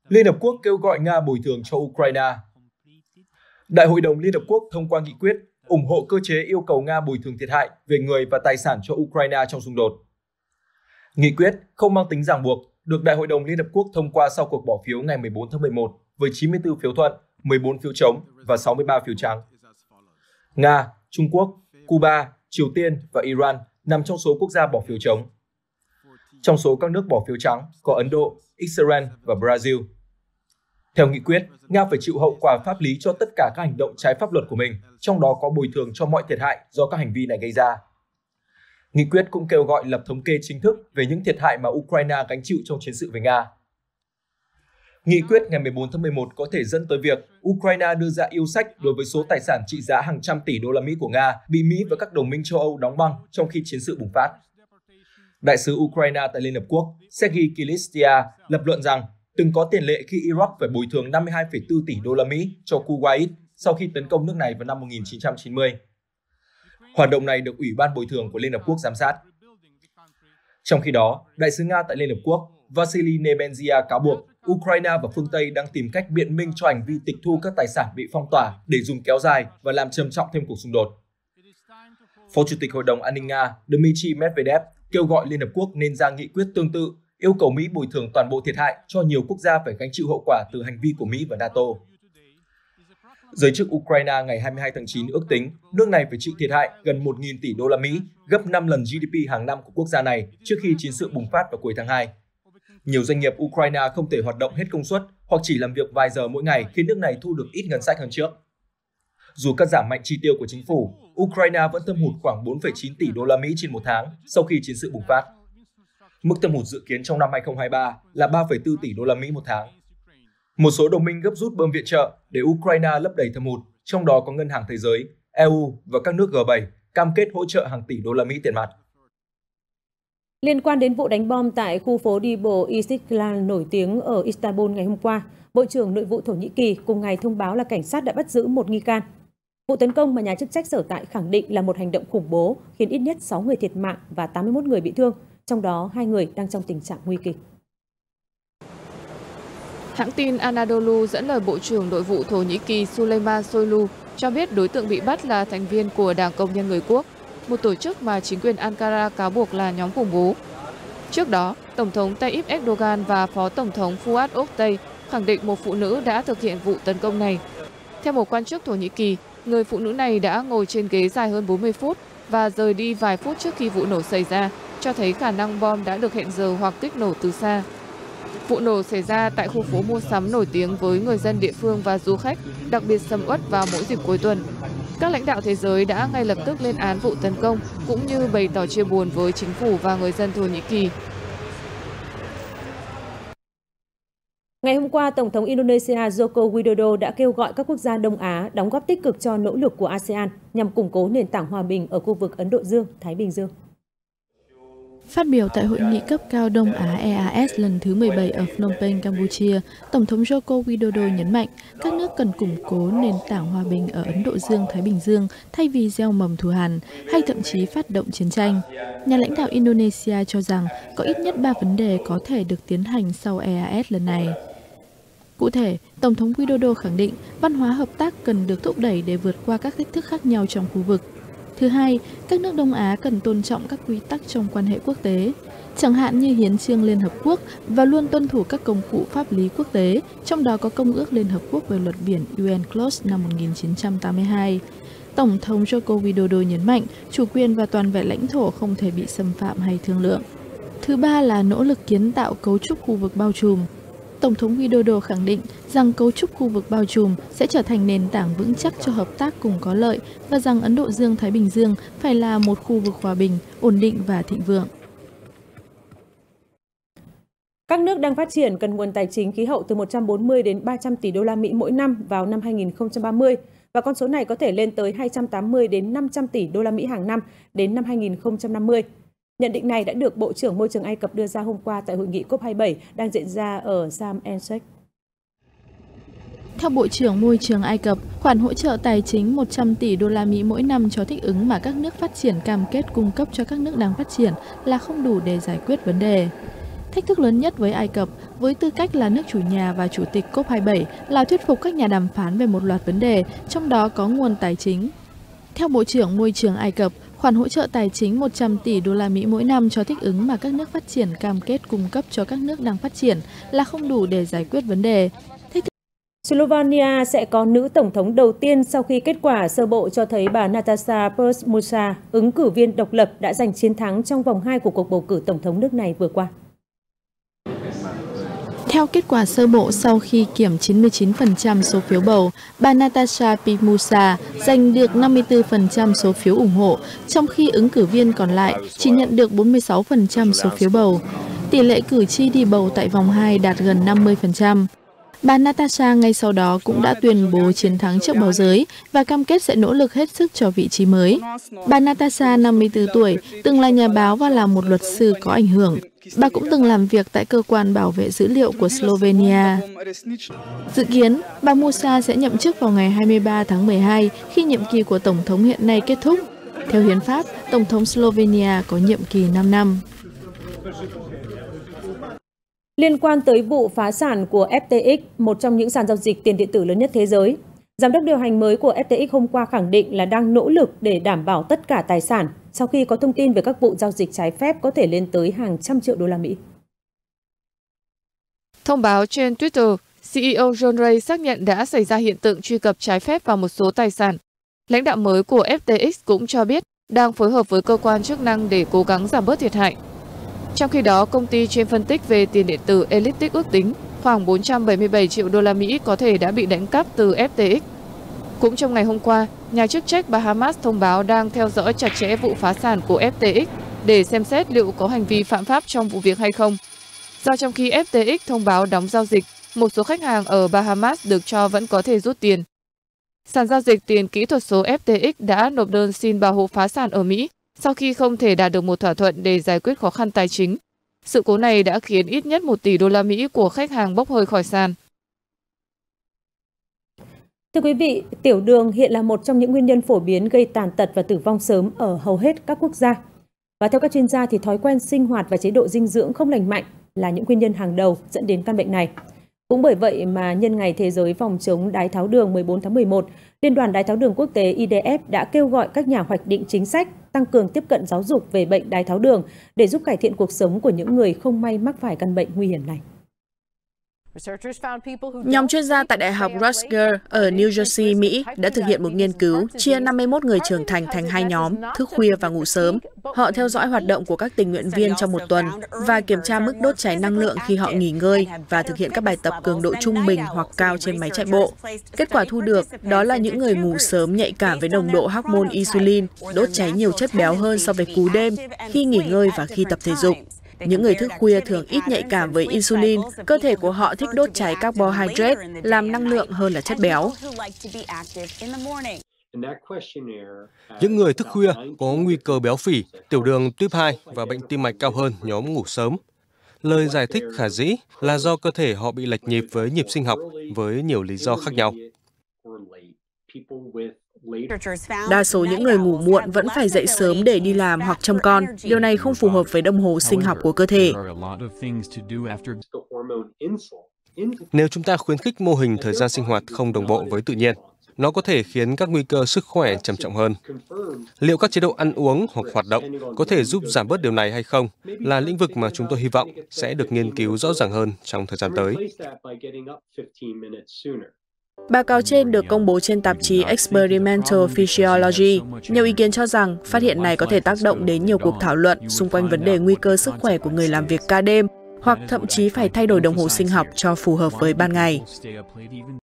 Liên Hợp Quốc kêu gọi Nga bồi thường cho Ukraine. Đại hội đồng Liên Hợp Quốc thông qua nghị quyết ủng hộ cơ chế yêu cầu Nga bồi thường thiệt hại về người và tài sản cho Ukraine trong xung đột. Nghị quyết không mang tính ràng buộc được Đại hội đồng Liên Hợp Quốc thông qua sau cuộc bỏ phiếu ngày 14 tháng 11 với 94 phiếu thuận, 14 phiếu chống và 63 phiếu trắng. Nga, Trung Quốc, Cuba, Triều Tiên và Iran nằm trong số quốc gia bỏ phiếu chống. Trong số các nước bỏ phiếu trắng có Ấn Độ, Israel và Brazil. Theo nghị quyết, Nga phải chịu hậu quả pháp lý cho tất cả các hành động trái pháp luật của mình, trong đó có bồi thường cho mọi thiệt hại do các hành vi này gây ra. Nghị quyết cũng kêu gọi lập thống kê chính thức về những thiệt hại mà Ukraine gánh chịu trong chiến sự với Nga. Nghị quyết ngày 14 tháng 11 có thể dẫn tới việc Ukraine đưa ra yêu sách đối với số tài sản trị giá hàng trăm tỷ đô la Mỹ của Nga bị Mỹ và các đồng minh châu Âu đóng băng trong khi chiến sự bùng phát. Đại sứ Ukraine tại Liên Hợp Quốc Sergei Kyslya lập luận rằng từng có tiền lệ khi Iraq phải bồi thường 52,4 tỷ đô la Mỹ cho Kuwait sau khi tấn công nước này vào năm 1990. Hoạt động này được Ủy ban Bồi thường của Liên Hợp Quốc giám sát. Trong khi đó, Đại sứ Nga tại Liên Hợp Quốc Vasily Nebenzia cáo buộc Ukraine và phương Tây đang tìm cách biện minh cho hành vi tịch thu các tài sản bị phong tỏa để dùng kéo dài và làm trầm trọng thêm cuộc xung đột. Phó Chủ tịch Hội đồng An ninh Nga Dmitry Medvedev kêu gọi Liên Hợp Quốc nên ra nghị quyết tương tự yêu cầu Mỹ bồi thường toàn bộ thiệt hại cho nhiều quốc gia phải gánh chịu hậu quả từ hành vi của Mỹ và NATO. Giới chức Ukraine ngày 22 tháng 9 ước tính nước này phải chịu thiệt hại gần 1.000 tỷ đô la Mỹ, gấp 5 lần GDP hàng năm của quốc gia này trước khi chiến sự bùng phát vào cuối tháng 2. Nhiều doanh nghiệp Ukraine không thể hoạt động hết công suất hoặc chỉ làm việc vài giờ mỗi ngày khiến nước này thu được ít ngân sách hơn trước. Dù cắt giảm mạnh chi tiêu của chính phủ, Ukraine vẫn thâm hụt khoảng 4,9 tỷ đô la Mỹ trên một tháng sau khi chiến sự bùng phát. Mức thâm hụt dự kiến trong năm 2023 là 3,4 tỷ đô la Mỹ một tháng. Một số đồng minh gấp rút bơm viện trợ để Ukraine lấp đầy thâm hụt, trong đó có Ngân hàng Thế giới, EU và các nước G7 cam kết hỗ trợ hàng tỷ đô la Mỹ tiền mặt. Liên quan đến vụ đánh bom tại khu phố đi bộ Istiklal nổi tiếng ở Istanbul ngày hôm qua, Bộ trưởng Nội vụ Thổ Nhĩ Kỳ cùng ngày thông báo là cảnh sát đã bắt giữ một nghi can. Vụ tấn công mà nhà chức trách sở tại khẳng định là một hành động khủng bố, khiến ít nhất 6 người thiệt mạng và 81 người bị thương, trong đó 2 người đang trong tình trạng nguy kịch. Hãng tin Anadolu dẫn lời Bộ trưởng Nội vụ Thổ Nhĩ Kỳ Süleyman Soylu cho biết đối tượng bị bắt là thành viên của Đảng Công nhân Người Quốc, một tổ chức mà chính quyền Ankara cáo buộc là nhóm khủng bố. Trước đó, Tổng thống Tayyip Erdogan và Phó Tổng thống Fuat Oktay khẳng định một phụ nữ đã thực hiện vụ tấn công này. Theo một quan chức Thổ Nhĩ Kỳ, người phụ nữ này đã ngồi trên ghế dài hơn 40 phút và rời đi vài phút trước khi vụ nổ xảy ra, cho thấy khả năng bom đã được hẹn giờ hoặc kích nổ từ xa. Vụ nổ xảy ra tại khu phố mua sắm nổi tiếng với người dân địa phương và du khách, đặc biệt sầm uất vào mỗi dịp cuối tuần. Các lãnh đạo thế giới đã ngay lập tức lên án vụ tấn công, cũng như bày tỏ chia buồn với chính phủ và người dân Thổ Nhĩ Kỳ. Ngày hôm qua, Tổng thống Indonesia Joko Widodo đã kêu gọi các quốc gia Đông Á đóng góp tích cực cho nỗ lực của ASEAN nhằm củng cố nền tảng hòa bình ở khu vực Ấn Độ Dương-Thái Bình Dương. Phát biểu tại hội nghị cấp cao Đông Á EAS lần thứ 17 ở Phnom Penh, Campuchia, Tổng thống Joko Widodo nhấn mạnh các nước cần củng cố nền tảng hòa bình ở Ấn Độ Dương-Thái Bình Dương thay vì gieo mầm thù hằn hay thậm chí phát động chiến tranh. Nhà lãnh đạo Indonesia cho rằng có ít nhất 3 vấn đề có thể được tiến hành sau EAS lần này. Cụ thể, Tổng thống Widodo khẳng định văn hóa hợp tác cần được thúc đẩy để vượt qua các thách thức khác nhau trong khu vực. Thứ hai, các nước Đông Á cần tôn trọng các quy tắc trong quan hệ quốc tế, chẳng hạn như Hiến chương Liên Hợp Quốc và luôn tuân thủ các công cụ pháp lý quốc tế, trong đó có Công ước Liên Hợp Quốc về luật biển UNCLOS năm 1982. Tổng thống Joko Widodo nhấn mạnh chủ quyền và toàn vẹn lãnh thổ không thể bị xâm phạm hay thương lượng. Thứ ba là nỗ lực kiến tạo cấu trúc khu vực bao trùm. Tổng thống Widodo khẳng định rằng cấu trúc khu vực bao trùm sẽ trở thành nền tảng vững chắc cho hợp tác cùng có lợi và rằng Ấn Độ Dương-Thái Bình Dương phải là một khu vực hòa bình, ổn định và thịnh vượng. Các nước đang phát triển cần nguồn tài chính khí hậu từ 140 đến 300 tỷ đô la Mỹ mỗi năm vào năm 2030 và con số này có thể lên tới 280 đến 500 tỷ đô la Mỹ hàng năm đến năm 2050. Nhận định này đã được Bộ trưởng Môi trường Ai Cập đưa ra hôm qua tại hội nghị COP27 đang diễn ra ở Sharm el-Sheikh. Theo Bộ trưởng Môi trường Ai Cập, khoản hỗ trợ tài chính 100 tỷ đô la Mỹ mỗi năm cho thích ứng mà các nước phát triển cam kết cung cấp cho các nước đang phát triển là không đủ để giải quyết vấn đề. Thách thức lớn nhất với Ai Cập, với tư cách là nước chủ nhà và chủ tịch COP27, là thuyết phục các nhà đàm phán về một loạt vấn đề, trong đó có nguồn tài chính. Theo Bộ trưởng Môi trường Ai Cập, khoản hỗ trợ tài chính 100 tỷ đô la Mỹ mỗi năm cho thích ứng mà các nước phát triển cam kết cung cấp cho các nước đang phát triển là không đủ để giải quyết vấn đề. Slovenia sẽ có nữ tổng thống đầu tiên sau khi kết quả sơ bộ cho thấy bà Nataša Pirc-Musar, ứng cử viên độc lập, đã giành chiến thắng trong vòng 2 của cuộc bầu cử tổng thống nước này vừa qua. Theo kết quả sơ bộ sau khi kiểm 99% số phiếu bầu, bà Nataša Pirc-Musar giành được 54% số phiếu ủng hộ, trong khi ứng cử viên còn lại chỉ nhận được 46% số phiếu bầu. Tỷ lệ cử tri đi bầu tại vòng 2 đạt gần 50%. Bà Nataša ngay sau đó cũng đã tuyên bố chiến thắng trước báo giới và cam kết sẽ nỗ lực hết sức cho vị trí mới. Bà Nataša, 54 tuổi, từng là nhà báo và là một luật sư có ảnh hưởng. Bà cũng từng làm việc tại cơ quan bảo vệ dữ liệu của Slovenia. Dự kiến, bà Musar sẽ nhậm chức vào ngày 23 tháng 12 khi nhiệm kỳ của Tổng thống hiện nay kết thúc. Theo hiến pháp, Tổng thống Slovenia có nhiệm kỳ 5 năm. Liên quan tới vụ phá sản của FTX, một trong những sàn giao dịch tiền điện tử lớn nhất thế giới, giám đốc điều hành mới của FTX hôm qua khẳng định là đang nỗ lực để đảm bảo tất cả tài sản sau khi có thông tin về các vụ giao dịch trái phép có thể lên tới hàng trăm triệu đô la Mỹ. Thông báo trên Twitter, CEO John Ray xác nhận đã xảy ra hiện tượng truy cập trái phép vào một số tài sản. Lãnh đạo mới của FTX cũng cho biết đang phối hợp với cơ quan chức năng để cố gắng giảm bớt thiệt hại. Trong khi đó, công ty chuyên phân tích về tiền điện tử Elliptic ước tính khoảng 477 triệu đô la Mỹ có thể đã bị đánh cắp từ FTX. Cũng trong ngày hôm qua, nhà chức trách Bahamas thông báo đang theo dõi chặt chẽ vụ phá sản của FTX để xem xét liệu có hành vi phạm pháp trong vụ việc hay không. Do trong khi FTX thông báo đóng giao dịch, một số khách hàng ở Bahamas được cho vẫn có thể rút tiền. Sàn giao dịch tiền kỹ thuật số FTX đã nộp đơn xin bảo hộ phá sản ở Mỹ sau khi không thể đạt được một thỏa thuận để giải quyết khó khăn tài chính. Sự cố này đã khiến ít nhất 1 tỷ đô la Mỹ của khách hàng bốc hơi khỏi sàn. Thưa quý vị, tiểu đường hiện là một trong những nguyên nhân phổ biến gây tàn tật và tử vong sớm ở hầu hết các quốc gia. Và theo các chuyên gia thì thói quen sinh hoạt và chế độ dinh dưỡng không lành mạnh là những nguyên nhân hàng đầu dẫn đến căn bệnh này. Cũng bởi vậy mà nhân ngày Thế giới phòng chống đái tháo đường 14 tháng 11, Liên đoàn Đái tháo đường quốc tế IDF đã kêu gọi các nhà hoạch định chính sách tăng cường tiếp cận giáo dục về bệnh đái tháo đường để giúp cải thiện cuộc sống của những người không may mắc phải căn bệnh nguy hiểm này. Nhóm chuyên gia tại Đại học Rutgers ở New Jersey, Mỹ đã thực hiện một nghiên cứu chia 51 người trưởng thành thành 2 nhóm, thức khuya và ngủ sớm. Họ theo dõi hoạt động của các tình nguyện viên trong một tuần và kiểm tra mức đốt cháy năng lượng khi họ nghỉ ngơi và thực hiện các bài tập cường độ trung bình hoặc cao trên máy chạy bộ. Kết quả thu được đó là những người ngủ sớm nhạy cảm với nồng độ hormone insulin, đốt cháy nhiều chất béo hơn so với cú đêm khi nghỉ ngơi và khi tập thể dục. Những người thức khuya thường ít nhạy cảm với insulin, cơ thể của họ thích đốt cháy carbohydrate, làm năng lượng hơn là chất béo. Những người thức khuya có nguy cơ béo phì, tiểu đường type 2 và bệnh tim mạch cao hơn nhóm ngủ sớm. Lời giải thích khả dĩ là do cơ thể họ bị lệch nhịp với nhịp sinh học với nhiều lý do khác nhau. Đa số những người ngủ muộn vẫn phải dậy sớm để đi làm hoặc trông con. Điều này không phù hợp với đồng hồ sinh học của cơ thể. Nếu chúng ta khuyến khích mô hình thời gian sinh hoạt không đồng bộ với tự nhiên, nó có thể khiến các nguy cơ sức khỏe trầm trọng hơn. Liệu các chế độ ăn uống hoặc hoạt động có thể giúp giảm bớt điều này hay không là lĩnh vực mà chúng tôi hy vọng sẽ được nghiên cứu rõ ràng hơn trong thời gian tới. Báo cáo trên được công bố trên tạp chí Experimental Physiology. Nhiều ý kiến cho rằng phát hiện này có thể tác động đến nhiều cuộc thảo luận xung quanh vấn đề nguy cơ sức khỏe của người làm việc ca đêm, hoặc thậm chí phải thay đổi đồng hồ sinh học cho phù hợp với ban ngày.